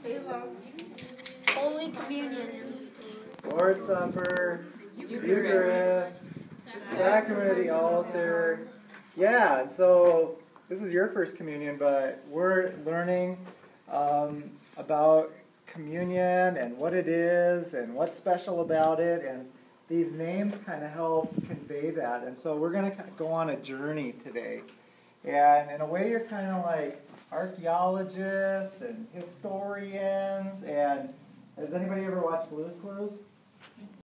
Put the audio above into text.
Holy Communion. Lord's Supper, Eucharist, Sacrament of the Altar. Yeah, and so this is your first communion, but we're learning about communion and what it is and what's special about it, and these names kind of help convey that. And so we're going to go on a journey today. And in a way, you're kind of like archaeologists and historians. And has anybody ever watched Blue's Clues?